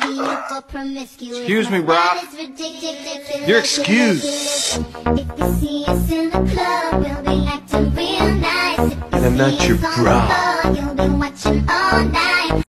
Excuse me, brah. You're excused. And I'm not your bra.